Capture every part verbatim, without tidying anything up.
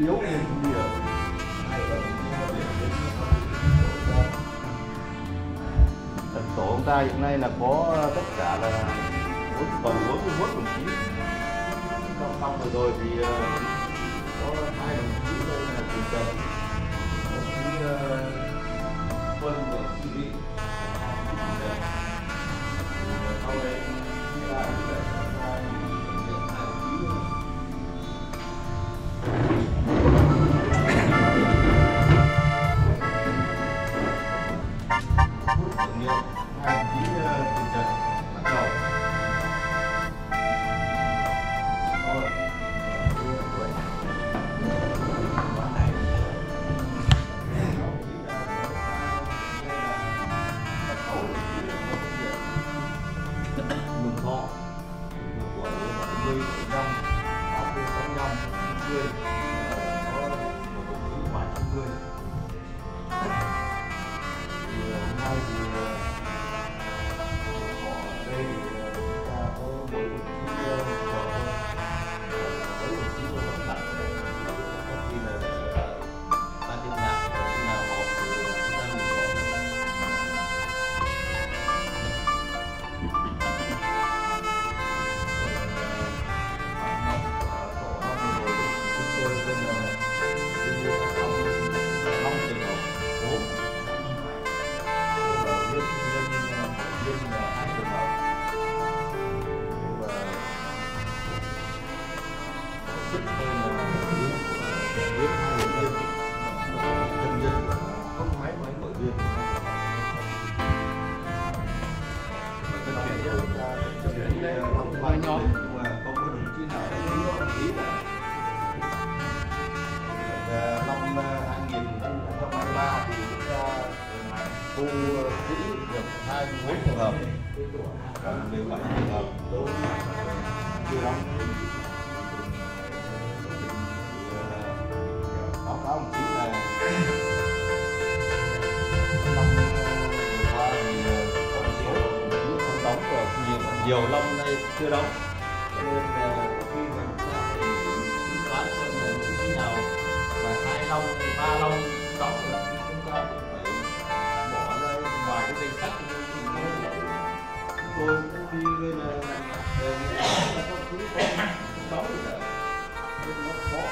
yếu lên nhiều. Thành tổ ông ta hiện nay là có tất cả là bốn còn bốn mươi mốt đồng chí. Trong năm vừa rồi thì uh, có hai đồng chí đây là chủ tịch, đồng chí uh, Quân và Sĩ Vị, sau đấy là hai đồng chí tưởng niệm hai đồng chí từ trần bắt đầu. Mừng thọ của bảy mươi năm, sáu mươi sáu mươi năm, chín mươi có một đồng chí ngoài chín mươi. Hôm nay thì họ ở đây thì chúng ta có một đồng chí vợ mấy đồng chí vẫn đặt có khi là ban liên lạc khi nào họp thì chúng ta mừng thọ. Năm hai nghìn không trăm hai mươi ba thì chúng ta thu quỹ được hai mươi mốt trường hợp, còn mười bảy trường hợp đối chưa đóng. Báo cáo đồng chí là năm vừa qua thì có một số đồng chí không đóng và nhiều nhiều năm nay chưa đóng, cho nên khi mà chúng ta phải tính toán xem là những cái nào và hai long, ba long đóng rồi thì chúng ta cũng phải bỏ ra ngoài cái danh sách. Tôi cũng đi lên là có cứ có đóng rồi cả nên nó khó.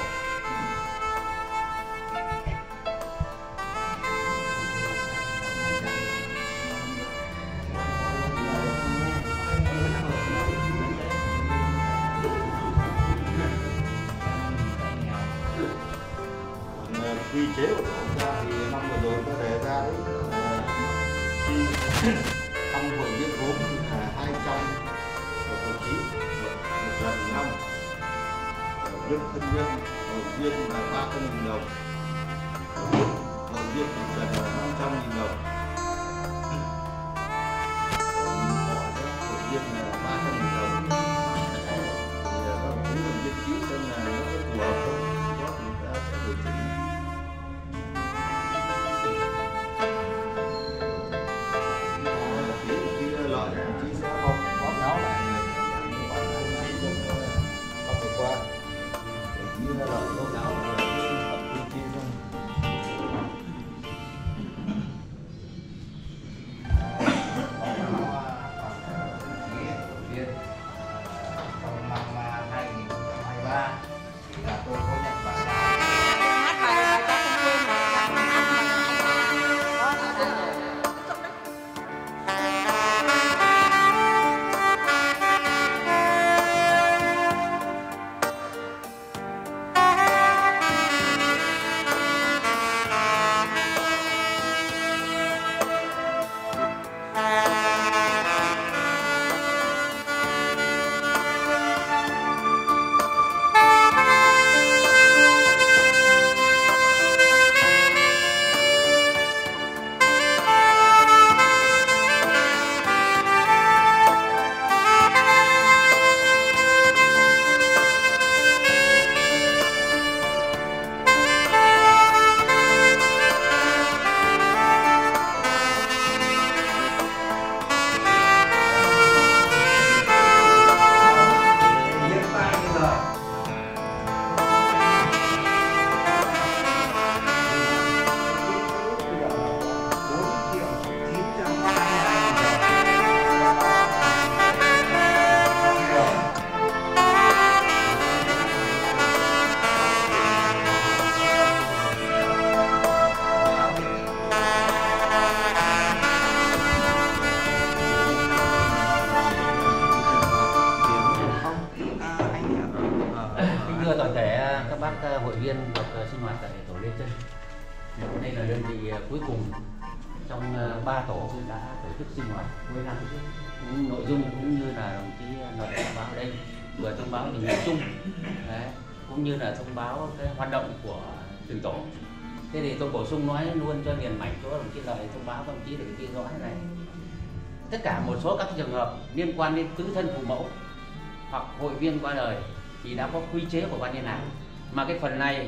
Quy chế của tổ chúng ta thì năm vừa rồi có đề ra đấy khi thăm hội viên gốm là hai trăm đồng chí một lần năm, viên thân nhân hội viên là ba trăm nghìn đồng, hội viên trần là năm trăm nghìn đồng, hội viên là ba trăm nghìn đồng. Thì các hội viên cứu xem là nó có phù hợp không, đó chúng ta sẽ điều chỉnh. tại tổ Lê Trân. Đây là đơn vị cuối cùng trong ba tổ đã tổ chức sinh hoạt cuối năm. Nội dung cũng như là đồng chí nói thông báo ở đây vừa thông báo tình hình chung, đấy, cũng như là thông báo cái hoạt động của từng tổ. Thế thì tôi bổ sung nói luôn cho liền mạch chỗ đồng chí Lợi thông báo các đồng chí để ghi rõ này. Tất cả một số các trường hợp liên quan đến tứ thân phụ mẫu hoặc hội viên qua đời thì đã có quy chế của ban liên lạc. Mà cái phần này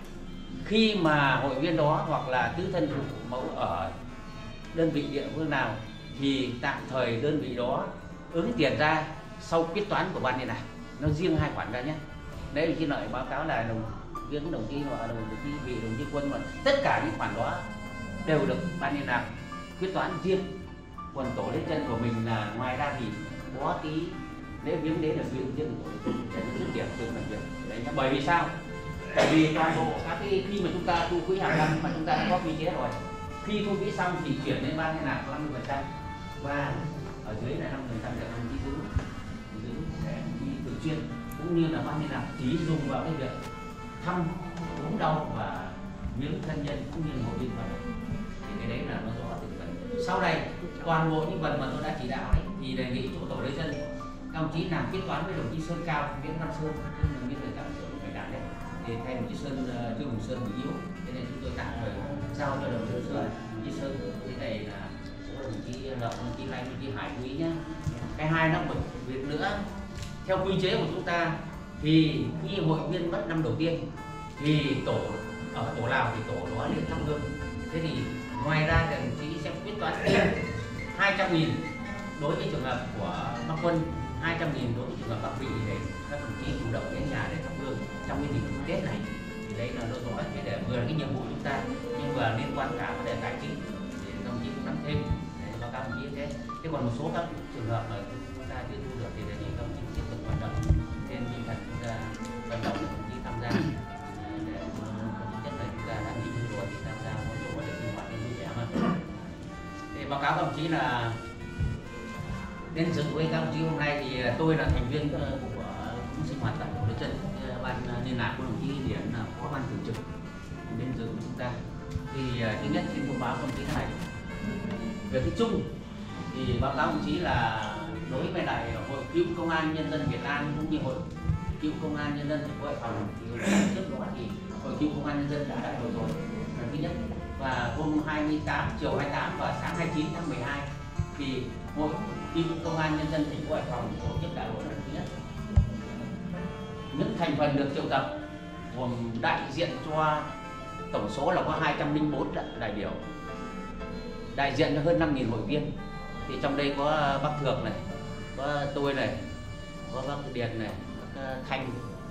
khi mà hội viên đó hoặc là tứ thân phụ mẫu ở đơn vị địa phương nào thì tạm thời đơn vị đó ứng tiền ra sau quyết toán của ban liên lạc, nó riêng hai khoản ra nhé. Đấy đồng chí Lợi báo cáo là đồng viên đồng chí và đồng chí vị đồng chí Quân, mà tất cả những khoản đó đều được ban liên lạc quyết toán riêng. Còn tổ Lê Trân của mình là ngoài ra thì có tí lễ viếng đấy là riêng riêng của tổ để nó dứt điểm từ làm việc đấy. Bởi vì sao? Bởi vì toàn bộ các cái khi mà chúng ta thu quỹ hàng năm mà chúng ta đã có quy chế rồi, khi thu quỹ xong thì chuyển đến ban liên lạc năm mươi phần trăm và ở dưới là năm mươi phần trăm để đồng chí giữ giữ để đi thường xuyên, cũng như là ban liên lạc chỉ dùng vào cái việc thăm ốm đau và viếng thân nhân cũng như hội viên vào thì cái đấy là nó rõ từng phần. Sau này toàn bộ những phần mà tôi đã chỉ đạo đấy thì đề nghị chỗ tổ Lê Trân các đồng chí làm quyết toán với đồng chí Sơn Cao, Nguyễn Văn Sơn, tức là Nguyễn Thời Cao trưởng phải đạt đấy, thì thay đồng chí Sơn Trương Hùng Sơn bị yếu, thế nên chúng tôi tạm thời giao cho đồng chí Sơn, đồng chí Sơn, cái này là đồng chí Lợi, đồng chí Lanh, đồng chí Hải quý nhá. Cái hai nó một việc nữa, theo quy chế của chúng ta thì khi hội viên mất năm đầu tiên thì tổ ở tổ Lào thì tổ đó lên thắp hương. Thế thì ngoài ra thì đồng chí sẽ quyết toán thêm hai trăm nghìn đối với trường hợp của bác Quân, hai trăm nghìn đối với trường hợp bác Vị để các đồng chí chủ động đến nhà để thắp hương trong cái dịp Tết này. Thì đây là nó rõ để vừa là cái nhiệm vụ chúng ta nhưng vừa liên quan cả vấn đề tài chính để đồng chí cũng nắm thêm để báo cáo đồng chí thế. Thế còn một số các trường hợp mà chúng ta chưa thu được thì đề nghị các đồng chí tiếp tục vận động trên tinh thần chúng ta vận động đồng chí tham gia để nhất là chúng ta đã nghỉ hưu rồi thì tham gia một số để sinh hoạt vui vẻ mà. Thì báo cáo các đồng chí là đến dự với các đồng chí hôm nay thì tôi là thành viên của sinh hoạt tại tổ Lê Trân, ban liên lạc của đồng chí Điển là phó ban thường trực đến dự của chúng ta. Thì thứ nhất xin thông báo các đồng chí này về cái chung thì báo cáo đồng chí là đối với lại hội cựu công an nhân dân Việt Nam cũng như hội cựu công an nhân dân thành phố Hải Phòng thì trước đó thì hội cựu công an nhân dân đã đại hội rồi lần thứ nhất, và hôm hai mươi tám chiều hai mươi tám và sáng hai mươi chín tháng mười hai thì hội cựu công an nhân dân thành phố Hải Phòng tổ chức đại hội lần thứ nhất. Những thành phần được triệu tập gồm đại diện cho tổng số là có hai trăm linh bốn đại biểu, đại diện cho hơn năm nghìn hội viên. Thì trong đây có bác Thược này, có tôi này, có bác Điền này, bác Thanh,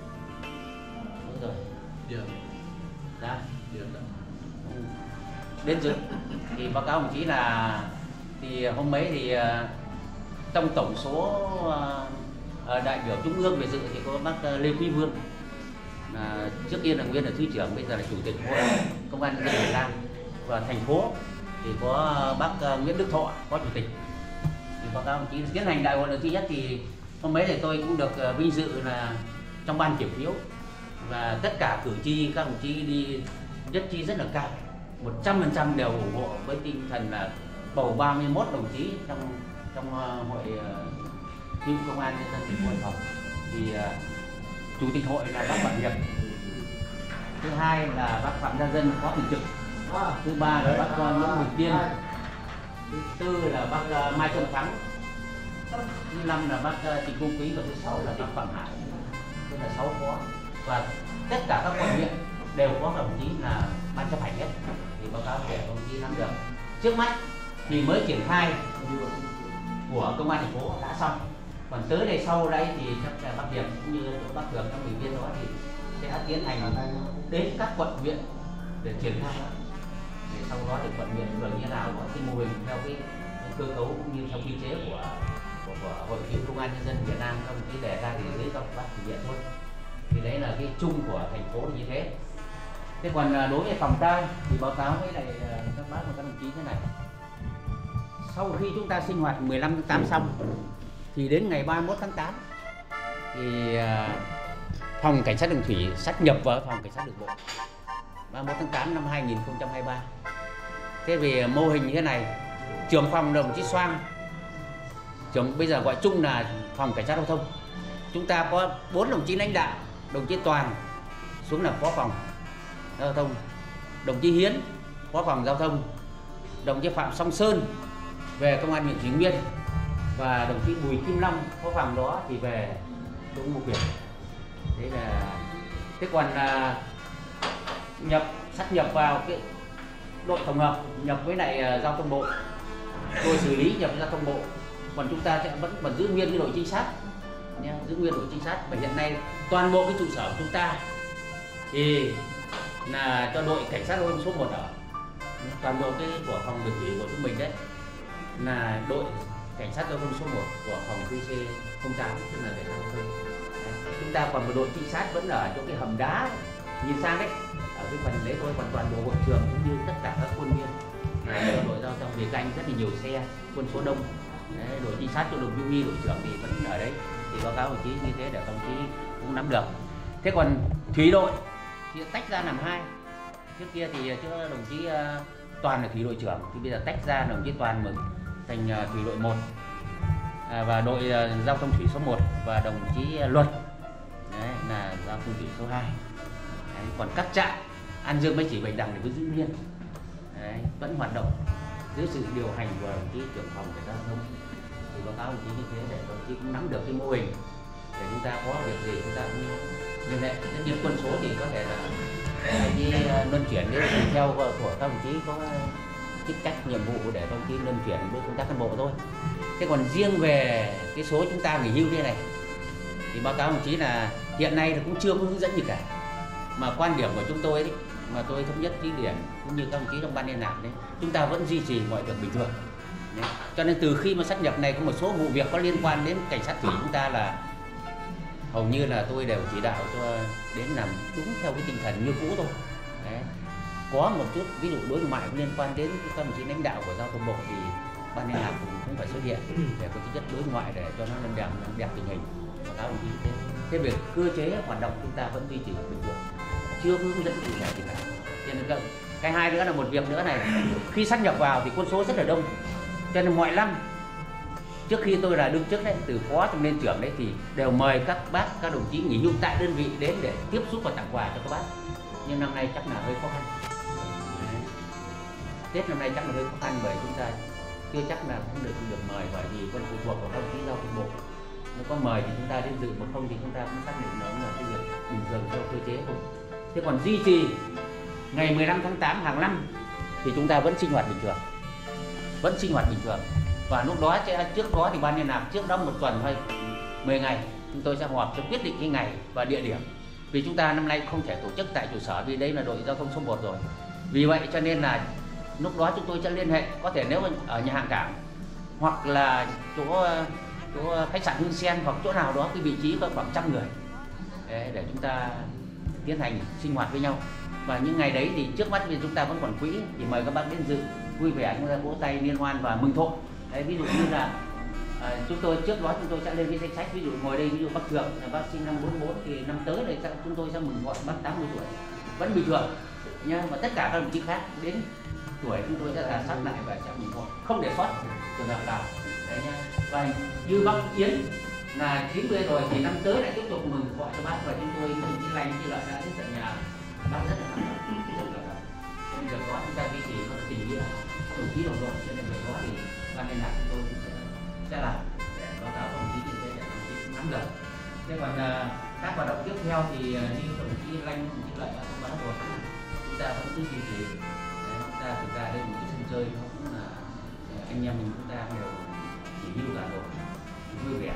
đúng rồi, Điền, đã, Điền đã. Đến dự thì báo cáo đồng chí là thì hôm mấy thì trong tổng số đại biểu trung ương về dự thì có bác Lê Quý Vương, là trước kia là nguyên là thứ trưởng, bây giờ là chủ tịch hội công an nhân dân Việt Nam, và thành phố thì có bác Nguyễn Đức Thọ phó chủ tịch. Thì báo cáo đồng chí tiến hành đại hội lần thứ nhất thì hôm mấy thì tôi cũng được vinh dự là trong ban kiểm phiếu, và tất cả cử tri các đồng chí đi nhất trí rất là cao, một trăm phần trăm đều ủng hộ với tinh thần là bầu ba mươi mốt đồng chí trong trong hội cựu công an nhân dân thành phố Hải Phòng. Thì uh, chủ tịch hội là bác Phạm Hiệp, thứ hai là bác Phạm Gia Dân phó thường trực, thứ ba là bác Nguyễn Bình Tiên, thứ tư là bác uh, Mai Xuân Thắng, thứ năm là bác uh, Trịnh Công Quý, và thứ sáu là bác Phạm Hải, tức là sáu phó. Và tất cả các quận huyện đều có đồng chí là ban chấp hành hết. Thì báo cáo để đồng chí nắm được. Trước mắt thì mới triển khai của công an thành phố đã xong, còn tới đây sau đây thì chắc là bác Hiệp cũng như bác Thượng trong ủy viên đó thì sẽ tiến hành đến các quận huyện để triển khai, để sau đó thì quận huyện rồi như nào có cái mô hình theo cái, cái cơ cấu cũng như theo quy chế của của, của hội cựu công an nhân dân Việt Nam trong cái đề ra thì dưới các bác thực hiện thôi. Thì đấy là cái chung của thành phố như thế. Thế còn đối với phòng tang thì báo cáo với lại các bác và các đồng chí thế này: sau khi chúng ta sinh hoạt mười lăm tháng tám xong thì đến ngày ba mươi mốt tháng tám thì phòng cảnh sát đường thủy sát nhập vào phòng cảnh sát đường bộ, ba mươi mốt tháng tám năm hai nghìn không trăm hai mươi ba. Thế vì mô hình như thế này, trưởng phòng đồng chí Soang, trưởng bây giờ gọi chung là phòng cảnh sát giao thông. Chúng ta có bốn đồng chí lãnh đạo, đồng chí Toàn xuống làm phó phòng giao thông, đồng chí Hiến phó phòng giao thông, đồng chí Phạm Song Sơn về công an huyện Thủy Nguyên và đồng chí Bùi Kim Long phó phòng đó thì về đúng một việc. Thế là thế còn à, nhập sát nhập vào cái đội tổng hợp nhập với lại uh, giao thông bộ, đội xử lý nhập với giao thông bộ, còn chúng ta sẽ vẫn vẫn giữ nguyên cái đội trinh sát nhé, giữ nguyên đội trinh sát. Và hiện nay toàn bộ cái trụ sở của chúng ta thì là cho đội cảnh sát giao thông số một ở, toàn bộ cái của phòng đường thủy của chúng mình đấy là đội cảnh sát giao thông số một của phòng quy xê không tám, tức là cảnh sát giao thông. Đấy. Chúng ta còn một đội trinh sát vẫn ở chỗ cái hầm đá nhìn sang đấy, ở cái phần đấy thôi, còn toàn bộ hội trường cũng như tất cả các quân viên là đội giao thông về canh rất là nhiều xe, quân số đông. Đấy, đội trinh sát cho đồng chí Huy đội trưởng thì vẫn ở đấy, thì báo cáo đồng chí như thế để đồng chí cũng nắm được. Thế còn thủy đội thì tách ra làm hai, trước kia thì trước đồng chí uh, Toàn là thủy đội trưởng, thì bây giờ tách ra đồng chí Toàn mừng thành uh, thủy đội một à, và đội uh, giao thông thủy số một và đồng chí uh, Luật đấy là giao thông thủy số hai. Đấy, còn các trạm An Dương, Bạch Chỉ, Bạch Đằng thì cứ giữ nguyên, đấy, vẫn hoạt động dưới sự điều hành của đồng chí trưởng phòng cảnh sát giao thông. Thì báo cáo đồng chí như thế để đồng chí cũng nắm được cái mô hình, để chúng ta có việc gì chúng ta cũng liên hệ. Đến quân số thì có thể là đi luân chuyển đến theo của các đồng chí có chức trách nhiệm vụ để đồng chí luân chuyển với công tác cán bộ thôi. Thế còn riêng về cái số chúng ta nghỉ hưu đây này thì báo cáo đồng chí là hiện nay cũng chưa có hướng dẫn gì cả, mà quan điểm của chúng tôi ấy, mà tôi thống nhất ý điển cũng như các đồng chí trong ban liên lạc đấy, chúng ta vẫn duy trì mọi việc bình thường. Đấy. Cho nên từ khi mà sát nhập này có một số vụ việc có liên quan đến cảnh sát thủy chúng ta là hầu như là tôi đều chỉ đạo cho đến làm đúng theo cái tinh thần như cũ thôi. Đấy. Có một chút ví dụ đối ngoại liên quan đến các đồng chí lãnh đạo của giao thông bộ thì ban liên lạc cũng, cũng phải xuất hiện để có tính chất đối ngoại để cho nó lên đẹp đẹp tình hình. Báo cáo đồng chí thế. Thế việc cơ chế hoạt động chúng ta vẫn duy trì bình thường, chưa hướng dẫn cụ thể gì cả. Cho nên cái hai nữa là một việc nữa này, khi sát nhập vào thì quân số rất là đông, cho nên mọi năm trước khi tôi là đương chức đấy, từ phó cho lên trưởng đấy thì đều mời các bác, các đồng chí nghỉ hưu tại đơn vị đến để tiếp xúc và tặng quà cho các bác. Nhưng năm nay chắc là hơi khó khăn. Đấy. Tết năm nay chắc là hơi khó khăn bởi chúng ta chưa chắc là cũng được được mời, bởi vì quân phụ thuộc vào các đồng chí giao thông bộ. Nếu có mời thì chúng ta đến dự, một không thì chúng ta cũng xác định nó là cái việc bình thường theo cơ chế thôi. Thế còn duy trì ngày mười lăm tháng tám hàng năm thì chúng ta vẫn sinh hoạt bình thường, vẫn sinh hoạt bình thường. Và lúc đó trước đó thì ban liên lạc trước đó một tuần hay mười ngày chúng tôi sẽ họp cho quyết định cái ngày và địa điểm, vì chúng ta năm nay không thể tổ chức tại trụ sở vì đây là đội giao thông số một rồi. Vì vậy cho nên là lúc đó chúng tôi sẽ liên hệ, có thể nếu ở nhà hàng cảng hoặc là chỗ chỗ khách sạn Hương Sen hoặc chỗ nào đó cái vị trí có khoảng trăm người để, để chúng ta tiến hành sinh hoạt với nhau. Và những ngày đấy thì trước mắt thì chúng ta vẫn còn quỹ thì mời các bác đến dự vui vẻ, chúng ta vỗ tay liên hoan và mừng thọ. Đấy, ví dụ như là à, chúng tôi trước đó chúng tôi sẽ lên cái danh sách, ví dụ ngồi đây ví dụ bác Thượng là bác sinh năm bốn bốn thì năm tới này chúng tôi sẽ mừng thọ bác tám mươi tuổi vẫn bình thường nhá. Và tất cả các đồng chí khác đến tuổi chúng tôi sẽ là sát lại và sẽ mừng thọ, không để sót trường hợp nào. Đấy nhá. Và như bác Yến là chín mươi rồi thì năm tới lại tiếp tục mừng thọ cho bác, và chúng tôi đồng chí Lành như lợi đã đến tận nhà bác rất là cảm động. Việc đó chúng ta duy trì có tình nghĩa đồng chí đồng đội, cho nên việc đó thì ban liên lạc chúng tôi cũng sẽ, sẽ làm để báo cáo đồng chí như thế để đồng chí nắm được. Thế còn uh, các hoạt động tiếp theo thì uh, như đồng chí Lanh, đồng chí Lợi đã thông báo rồi, chúng ta vẫn cứ duy trì. Chúng ta thực ra đây một cái sân chơi nó cũng là anh em mình chúng ta đều chỉ hưu cả rồi, vui vẻ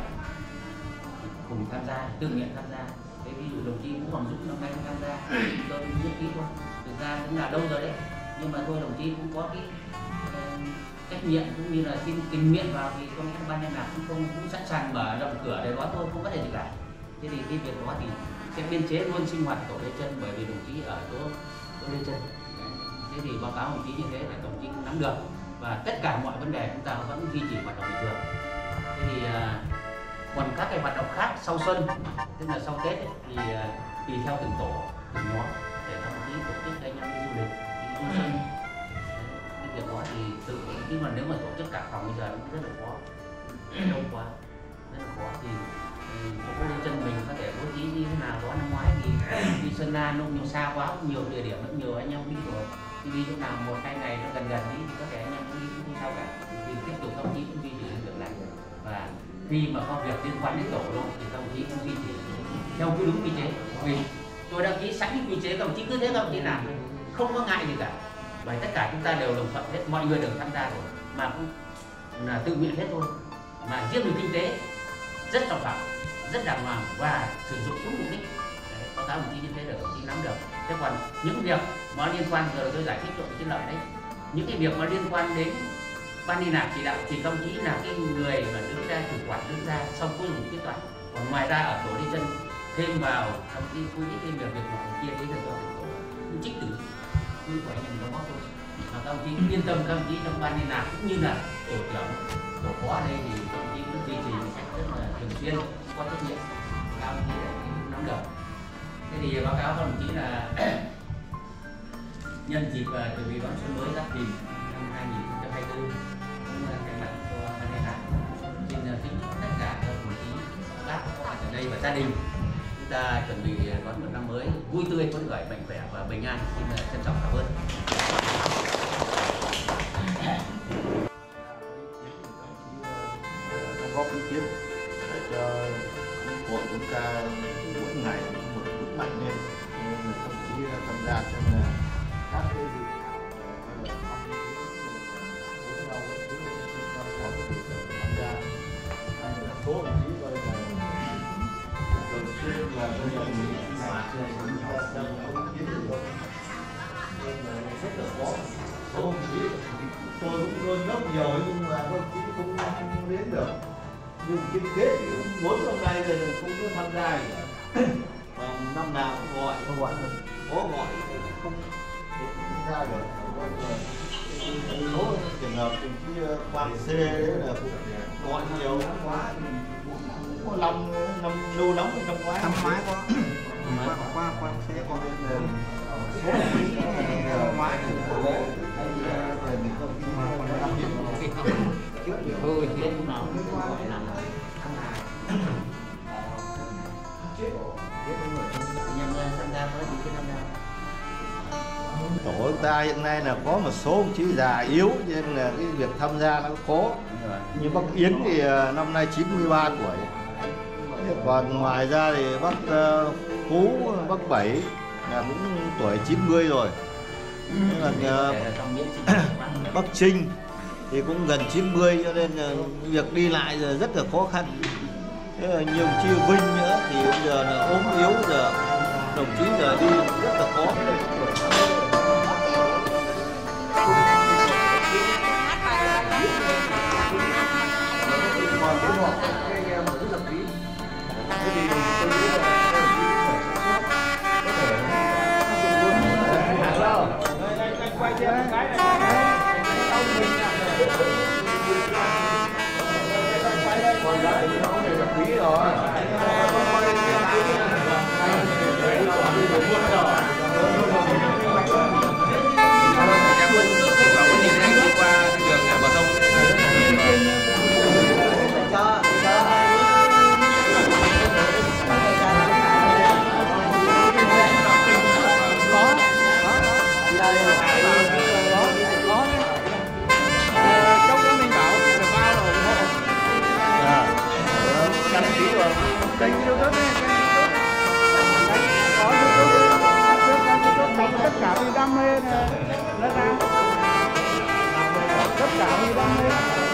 cùng tham gia, tự nguyện tham gia. Thế ví dụ đồng chí Vũ Hoàng Dũng năm nay cũng tham gia, tôi cũng nhất ký thôi. Thực ra cũng là đâu rồi đấy, nhưng mà thôi đồng chí cũng có cái uh, trách nhiệm cũng như là xin tình nguyện vào thì có lẽ ban liên lạc cũng không cũng sẵn sàng mở rộng cửa để đó thôi, không vấn đề gì cả. Thế thì cái việc đó thì sẽ biên chế luôn sinh hoạt tổ Lê Chân, bởi vì đồng chí ở chỗ chỗ Lê Chân. Thế thì báo cáo đồng chí như thế là đồng chí cũng nắm được, và tất cả mọi vấn đề chúng ta vẫn duy trì hoạt động bình thường. Thế thì uh, còn các cái hoạt động khác sau xuân, tức là sau Tết ấy, thì uh, tùy theo từng tổ từng nhóm để chí tổ chức cái anh em đi du lịch, đi du xuân. Cái việc đó thì tự nhưng mà nếu mà tổ chức cả phòng bây giờ nó rất là khó, đông quá, rất là khó thì chỗ Lê Chân mình có thể bố trí như thế nào đó. Năm ngoái thì đi Sơn La nó nhiều xa quá, nhiều địa điểm nó nhiều anh em đi rồi, thì đi chỗ nào một hai ngày nó gần gần đi thì có thể anh em đi cũng không sao cả, thì tiếp tục các chí cũng duy trì việc này. Và khi mà có việc liên quan đến tổ luôn thì các chí cũng duy trì theo cái đúng quy chế, vì tôi đăng ký sẵn quy chế, các đồng chí cứ thế các đồng chí làm không có ngại gì cả, bởi tất cả chúng ta đều đồng thuận hết, mọi người đều tham gia rồi mà cũng là tự nguyện hết thôi. Mà riêng về kinh tế rất trọng phạm, rất đàng hoàng và sử dụng đúng mục đích. Đấy, báo cáo đồng chí như thế để đồng chí nắm được. Thế còn những việc mà liên quan giờ tôi giải thích cho cái lợi đấy, những cái việc mà liên quan đến ban đi làm chỉ đạo thì công chí là cái người mà đứng ra chủ quản, đứng ra xong cuối cùng quyết toán. Còn ngoài ra ở tổ Lê Chân thêm vào công ty quy định thêm việc việc nọ kia đấy là do tổ trích từ quy của anh em đóng góp thôi. Và các ông chí yên tâm, các ông chí trong ban đi làm cũng như là tổ trưởng, tổ phó ở đây thì các ông chí cũng duy trì một cách rất là thường xuyên, có trách nhiệm, các ông chí để nắm được. Thế thì báo cáo các ông chí là nhân dịp chuẩn bị đón xuân mới Giáp Thìn năm hai nghìn không trăm hai mươi tư, cũng thay mặt cho ban liên lạc xin kính chúc tất cả các đồng chí bác ở đây và gia đình chúng ta chuẩn bị đón một năm mới vui tươi, phấn khởi, mạnh khỏe và bình an. Xin trân trọng cảm ơn. Đóng góp ý kiến để cho hội chúng ta mỗi ngày một bước mạnh lên, nên là thậm chí tham gia xem là các cái dự thảo hay là tham gia, hay là số đồng chí coi là thường xuyên là bây giờ nghĩ là đang có ý kiến gì đó nên là rất là khó. Số đồng chí tôi cũng luôn rất nhiều nhưng mà đồng chí không đến được, nhưng kinh tế thì bốn năm nay rồi không có tham gia gì cả. Và năm nào cũng gọi có gọi có gọi không không ra được. Số trường hợp thì cái quan C đấy là gọi nhiều quá, có năm năm lâu lắm năm ngoái năm ngoái có qua qua quan C có số năm ngoái Thôi thì lúc nào cũng gọi là nhân tham gia với những cái năm nào. tổ chúng ta hiện nay là có một số ông chí già yếu nên là cái việc tham gia nó khó. Như bác Yến thì năm nay chín mươi ba tuổi, còn ngoài ra thì bác Phú, bác Bảy là cũng tuổi chín mươi rồi. Nên là bác Trinh thì cũng gần chín mươi, cho nên là việc đi lại giờ rất là khó khăn. Thế là nhiều chi Vinh nữa thì bây giờ là ốm yếu, giờ đồng chí giờ đi rất là khó. Còn cái họ cái anh em rất là quý. Thế thì tôi nghĩ là có thể hàng đâu. Đây đây quay thêm một cái này. Ông mình quay đây. Còn lại thì nó có thể là quý rồi. em vẫn cứ thích bảo nhìn anh đi qua đường bờ sông. Kênh YouTube này, có YouTube, tất cả vì đam mê này, tất cả vì đam mê.